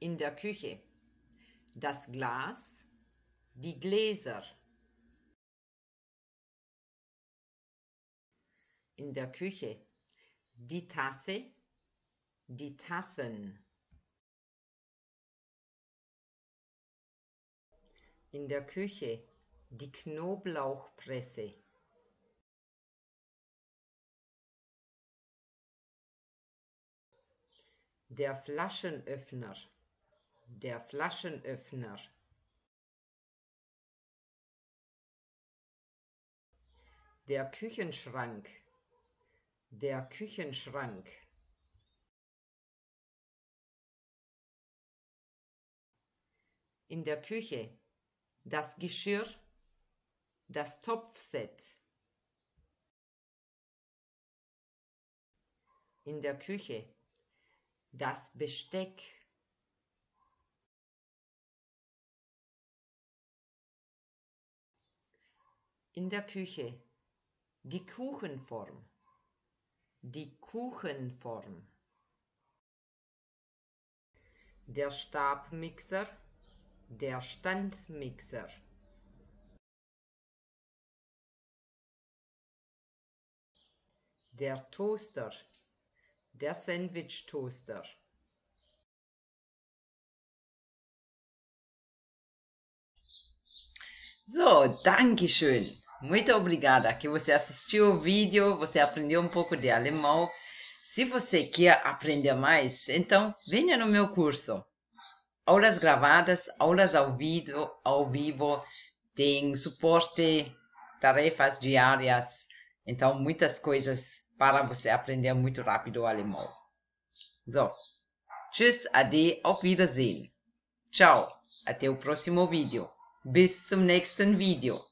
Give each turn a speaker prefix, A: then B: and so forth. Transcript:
A: In der Küche. Das Glas, die Gläser. In der Küche. Die Tasse, die Tassen. In der Küche. Die Knoblauchpresse. Der Flaschenöffner. Der Flaschenöffner. Der Küchenschrank. Der Küchenschrank. In der Küche. Das Geschirr. Das Topfset. In der Küche. Das Besteck. In der Küche. Die Kuchenform. Die Kuchenform. Der Stabmixer. Der Standmixer. Der Toaster. Der Sandwich-Toaster. So, Dankeschön. Muito obrigada que você assistiu o vídeo, você aprendeu um pouco de alemão. Se você quer aprender mais, então venha no meu curso. Aulas gravadas, aulas ao vivo, tem suporte, tarefas diárias, então muitas coisas para você aprender muito rápido o alemão. So, tschüss, ade, auf Wiedersehen. Ciao, até o próximo vídeo. Bis zum nächsten Video.